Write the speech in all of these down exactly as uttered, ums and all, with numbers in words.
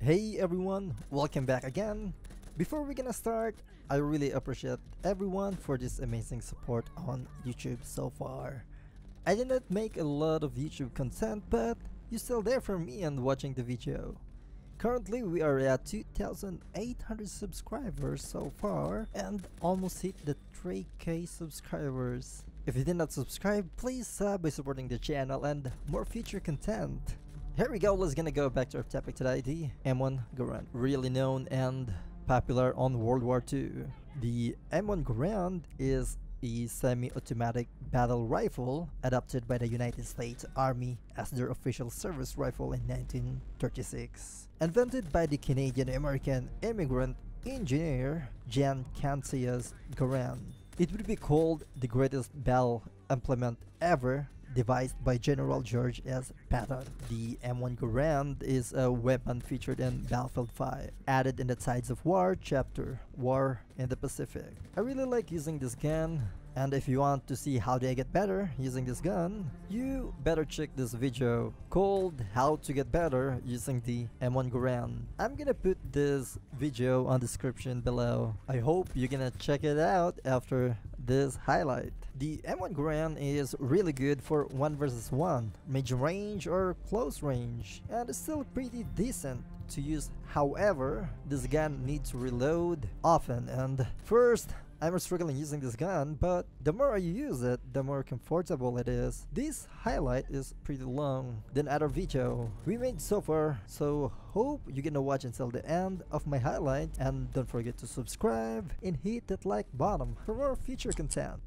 Hey everyone, welcome back again. Before we gonna start, I really appreciate everyone for this amazing support on YouTube so far. I did not make a lot of YouTube content, but you're still there for me and watching the video. Currently we are at two thousand eight hundred subscribers so far and almost hit the three K subscribers. If you did not subscribe, please sub by supporting the channel and more future content. Here we go, let's gonna go back to our topic today, the M one Garand, really known and popular on World War Two. The M one Garand is a semi-automatic battle rifle adopted by the United States Army as their official service rifle in nineteen thirty-six. Invented by the Canadian-American immigrant engineer Jan Cancius Garand. It would be called the greatest battle implement ever devised by General George S. Patton. The M one Garand is a weapon featured in Battlefield five, added in the Tides of War chapter, War in the Pacific. I really like using this gun, and if you want to see how they get better using this gun, you better check this video called How to Get Better Using the M one Garand. I'm gonna put this video on the description below. I hope you're gonna check it out after this highlight. The M one Garand is really good for one versus one, medium range or close range, and it's still pretty decent to use. However, this gun needs to reload often, and first I'm struggling using this gun, but the more I use it, the more comfortable it is. This highlight is pretty long than other video we made so far, so hope you're gonna watch until the end of my highlight, and don't forget to subscribe and hit that like button for more future content.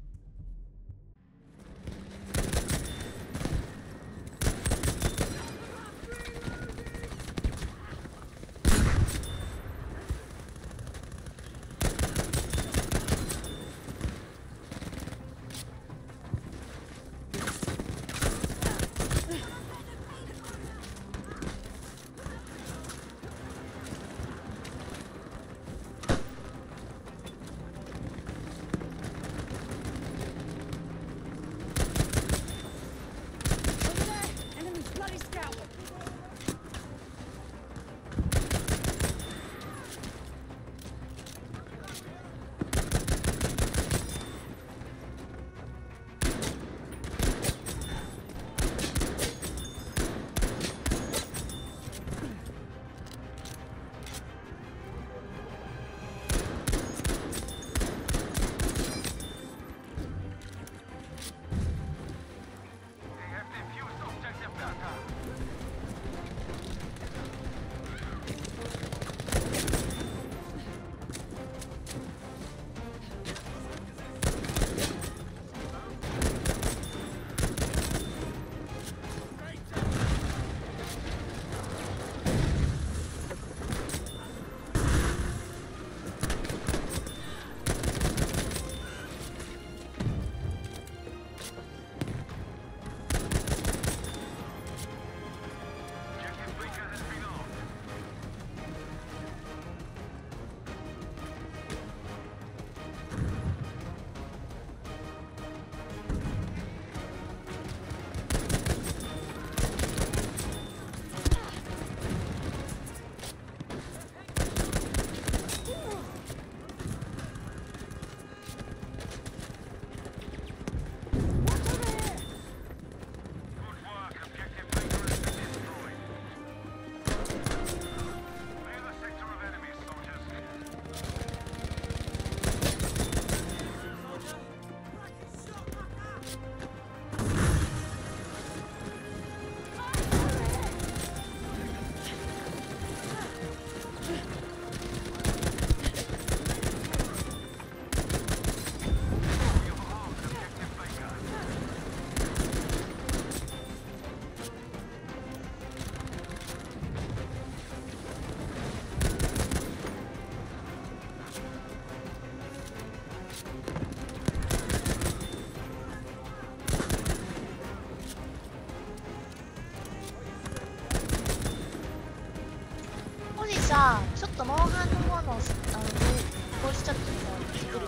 さ、ちょっとモンハンのものをあのこうしちゃってるの聞いてる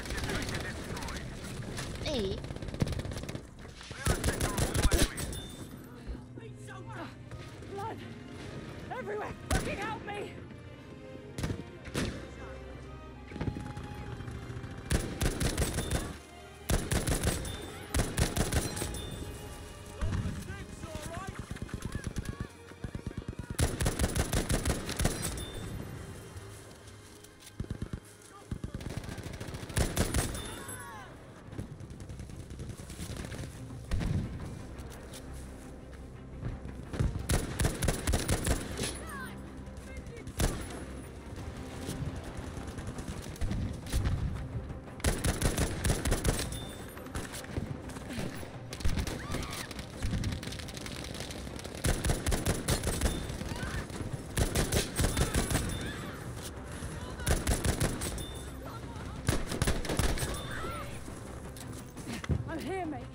ね。いい ？Blood everywhere! Fucking help me! hear me.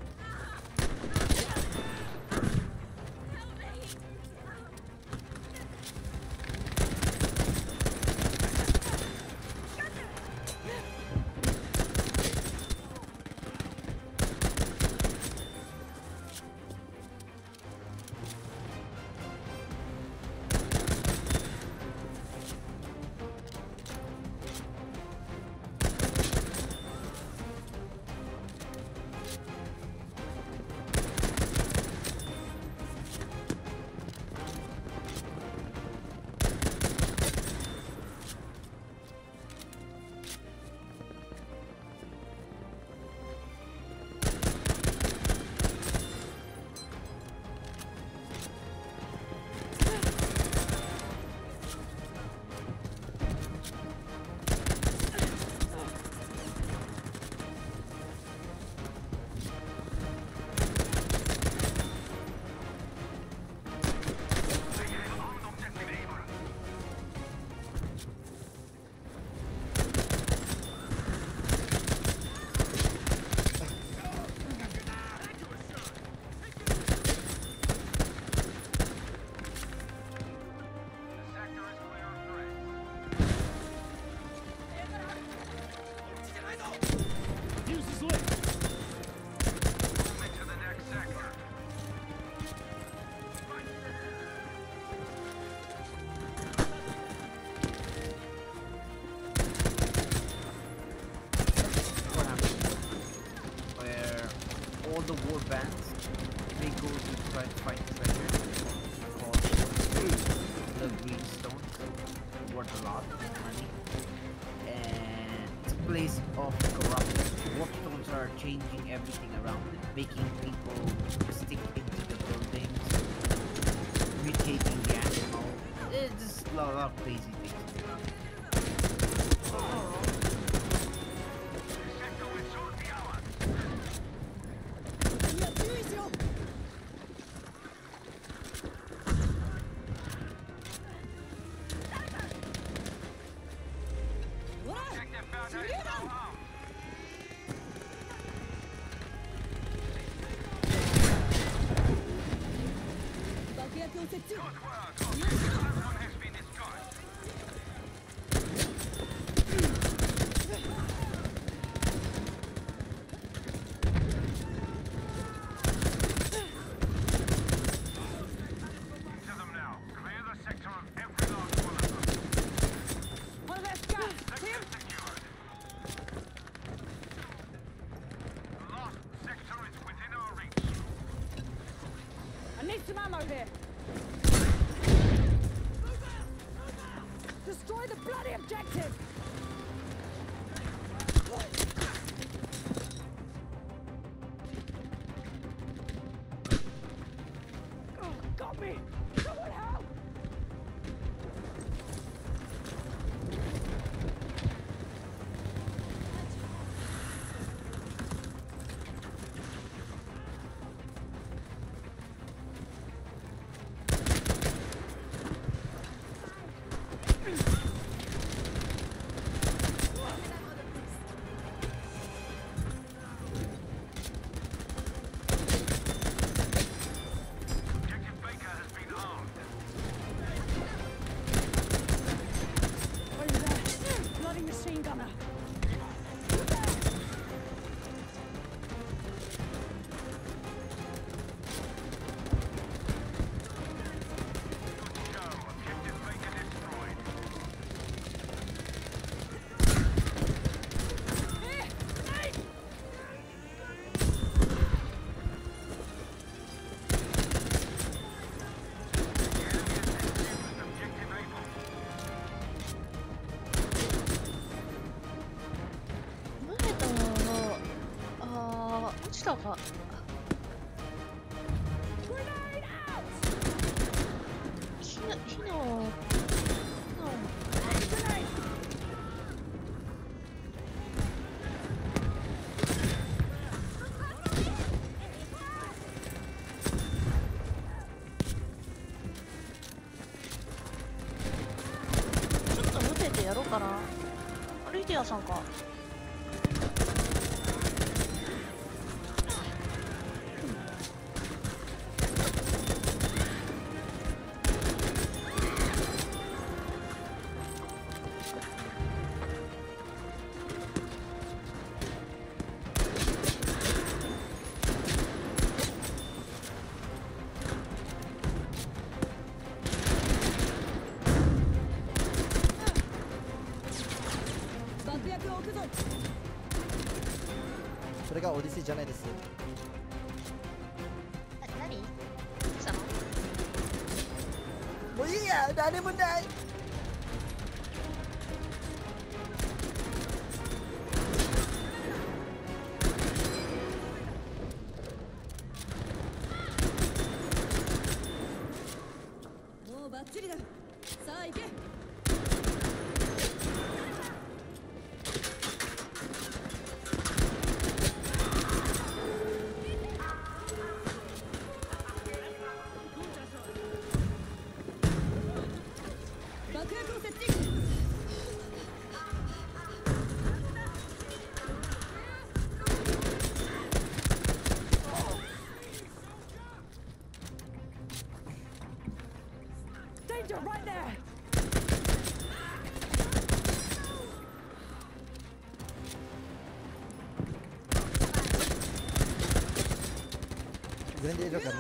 The war bands, they go to try to find treasure called the greenstones, worth a lot of money, and it's a place of corruption. Warpstones are changing everything around it, making people stick into the buildings, mutating the animal. It's just a lot of crazy things. Some ammo here. Destroy the bloody objective. Oh, got me. Someone help. Grenade out! 火の、火の、の、ちょっと持ててやろうかな。リディアさんか。 爆薬を置くぞ。 それがオディセイじゃないです。 な何？どうしたの？ もういいや、誰もない。 もうバッチリだ。さあ行け。爆薬を設置。Danger right there. グレネードが右。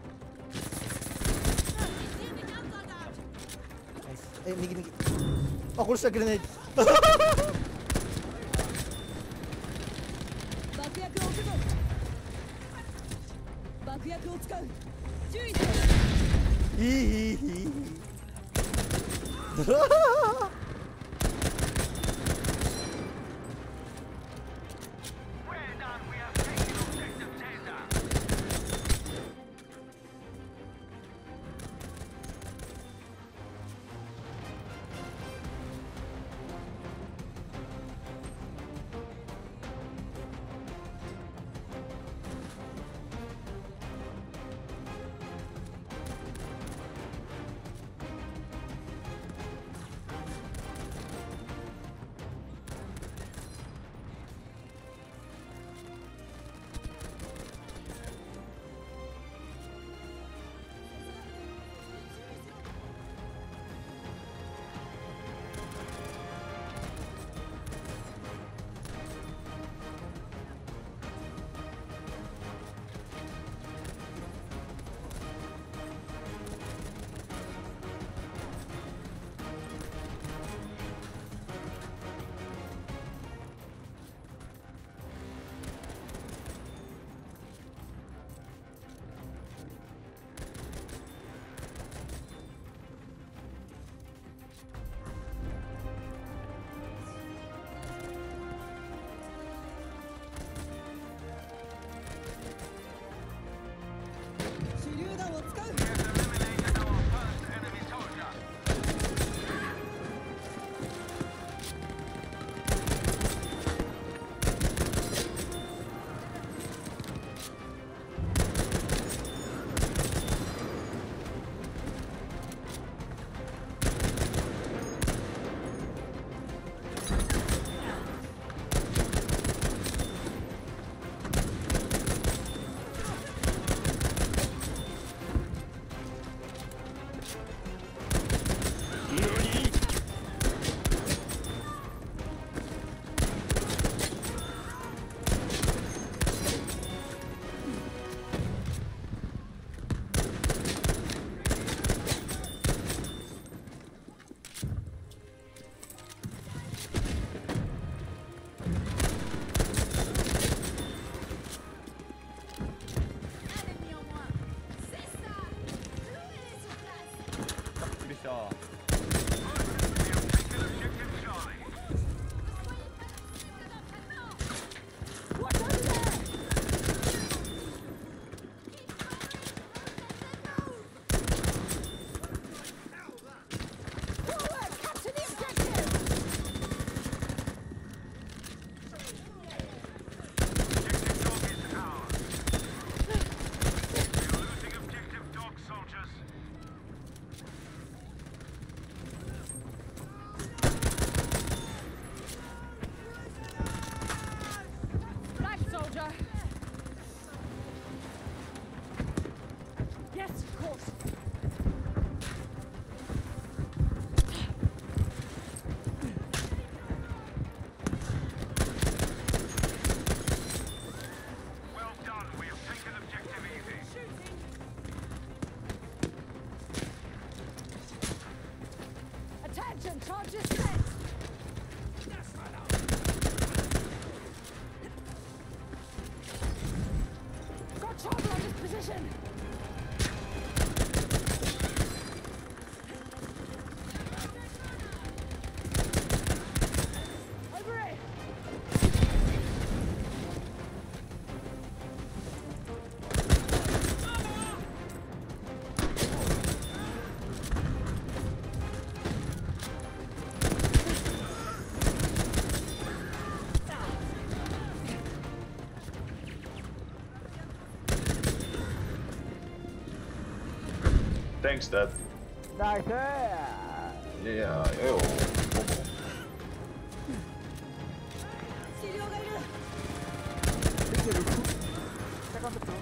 ナイス。え、右右。あ、殺したグレネード。 爆薬を置くぞ。爆薬を使う。注意しろ。 いいいいいい。 Thanks, Dad. Nice. Yeah, ew. 治療がいる。 できる。セカンドプロ。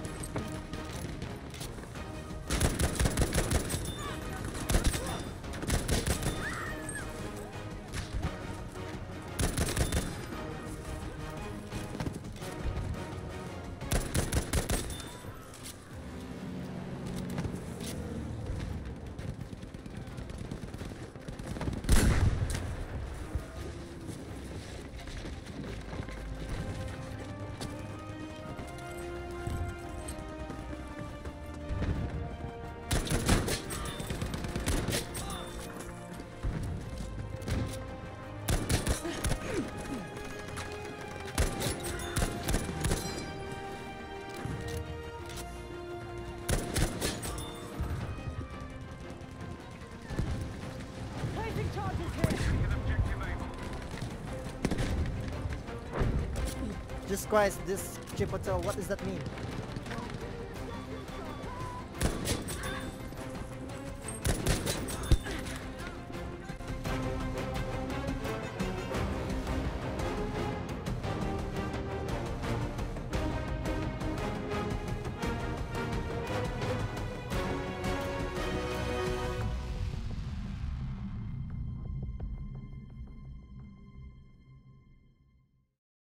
Jesus Christ, this Chipotle, what does that mean?